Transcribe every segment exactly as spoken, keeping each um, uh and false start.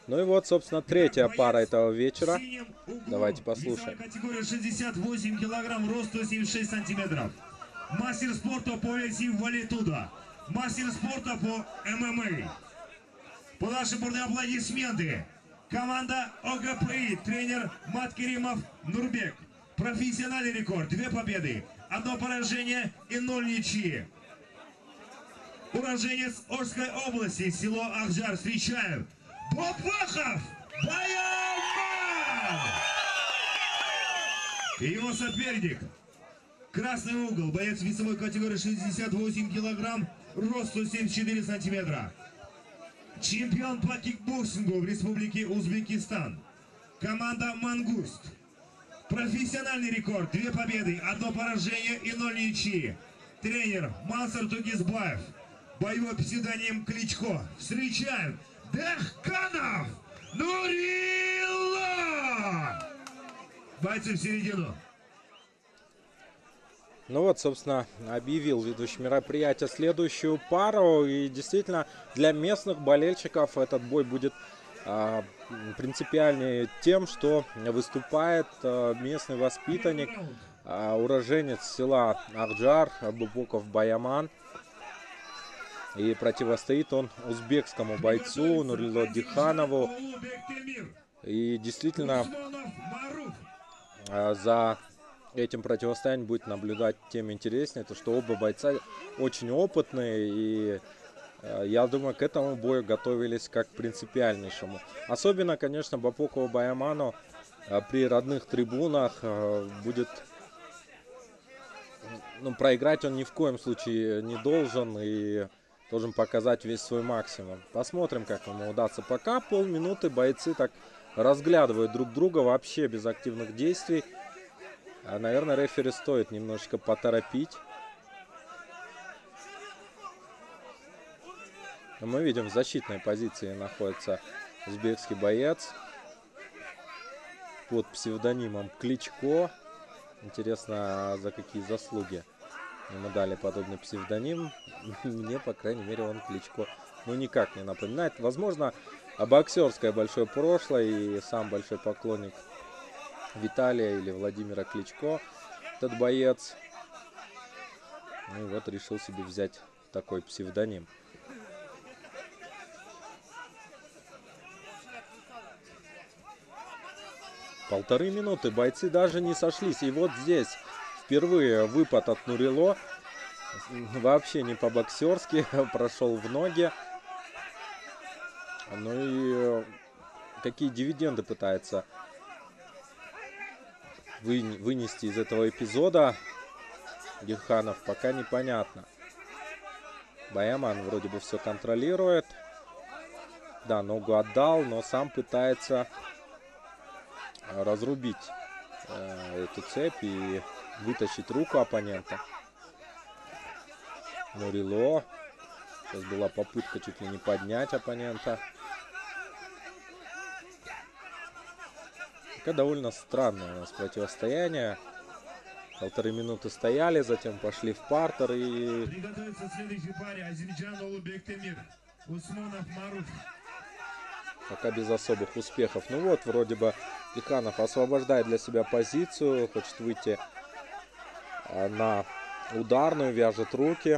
Ну и вот, собственно, третья пара этого вечера. Давайте послушаем. Категория шестьдесят восемь килограмм, рост сто семьдесят шесть сантиметров. Мастер спорта по версии валитуда. Мастер спорта по ММА. По нашим бурные аплодисменты. Команда ОГПИ. Тренер Маткеримов Нурбек. Профессиональный рекорд. Две победы. Одно поражение и ноль ничьи. Уроженец Орской области. Село Ахджар. Встречаем. Бобахов Баяман! И его соперник. Красный угол. Боец весовой категории шестьдесят восемь килограмм. Рост сто семьдесят четыре сантиметра. Чемпион по кикбоксингу в Республике Узбекистан. Команда «Мангуст». Профессиональный рекорд. Две победы, одно поражение и ноль ничьи. Тренер Мансур Тугизбаев. Боевой псевдоним Кличко. Встречаем Дахканов Нурилла! Бойцы в середину. Ну вот, собственно, объявил ведущий мероприятия следующую пару. И действительно, для местных болельщиков этот бой будет а, принципиальнее тем, что выступает а, местный воспитанник, а, уроженец села Ахджар, Бобоков Баяман. И противостоит он узбекскому бойцу Нурило Диханову. И действительно, а, за этим противостоянием будет наблюдать тем интереснее, то что оба бойца очень опытные, и э, я думаю, к этому бою готовились как к принципиальнейшему. Особенно, конечно, Бобокову Баяману э, при родных трибунах э, будет, ну, проиграть он ни в коем случае не должен и должен показать весь свой максимум. Посмотрим, как ему удастся. Пока полминуты бойцы так разглядывают друг друга вообще без активных действий. А, наверное, рефери стоит немножечко поторопить. Но мы видим, в защитной позиции находится узбекский боец под псевдонимом Кличко. Интересно, за какие заслуги ему дали подобный псевдоним. Мне, по крайней мере, он Кличко ну никак не напоминает. Возможно, боксерское большое прошлое и сам большой поклонник Виталия или Владимира Кличко, этот боец. Ну и вот решил себе взять такой псевдоним. Полторы минуты, бойцы даже не сошлись. И вот здесь впервые выпад от Нурило. Вообще не по-боксерски, прошел в ноги. Ну и какие дивиденды пытается вынести из этого эпизода Диханов, пока непонятно. Баяман вроде бы все контролирует. Да, ногу отдал, но сам пытается разрубить э, эту цепь и вытащить руку оппонента. Нурило. Сейчас была попытка чуть ли не поднять оппонента. Пока довольно странное у нас противостояние. Полторы минуты стояли, затем пошли в партер и... Приготовиться к следующей паре. Азербайджан Улубектемир. Усмонов Маруф. Пока без особых успехов. Ну вот, вроде бы Диханов освобождает для себя позицию. Хочет выйти на ударную, вяжет руки.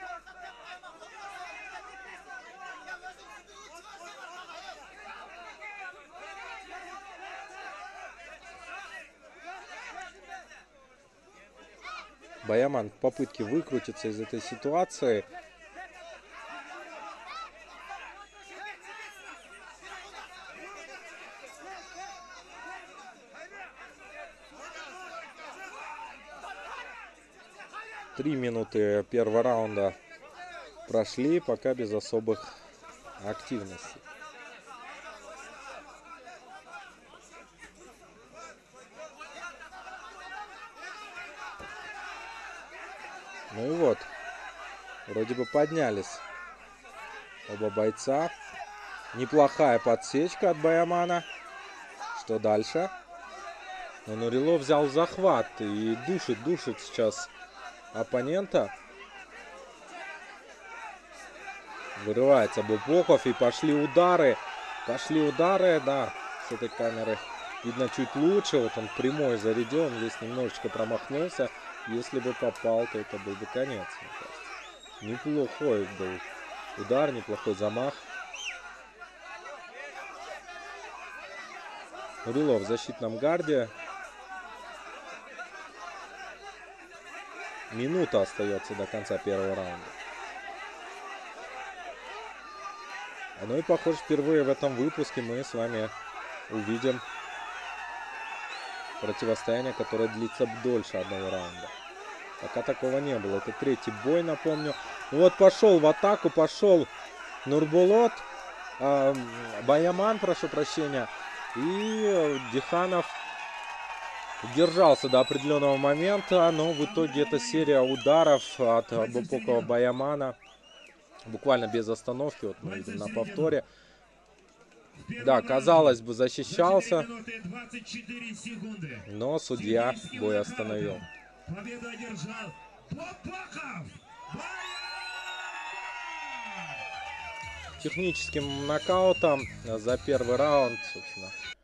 Баяман в попытке выкрутиться из этой ситуации. Три минуты первого раунда прошли, пока без особых активностей. Ну и вот, вроде бы поднялись оба бойца. Неплохая подсечка от Баямана. Что дальше? Но Нурило взял захват и душит, душит сейчас оппонента. Вырывается Бобоков и пошли удары. Пошли удары, да, с этой камеры видно чуть лучше. Вот он прямой зарядил, он здесь немножечко промахнулся. Если бы попал, то это был бы конец, мне кажется. Неплохой был удар, неплохой замах. Рылов в защитном гарде. Минута остается до конца первого раунда. Ну и, похоже, впервые в этом выпуске мы с вами увидим противостояние, которое длится дольше одного раунда. Пока такого не было. Это третий бой, напомню. Ну вот пошел в атаку, пошел Нурбулот. Э, Баяман, прошу прощения. И Диханов держался до определенного момента, но в итоге это серия ударов от глубокого Баямана. Буквально без остановки, вот мы видим на повторе. Да, казалось бы, защищался, но судья бой остановил. Победу одержал Попахов! Техническим нокаутом за первый раунд, собственно,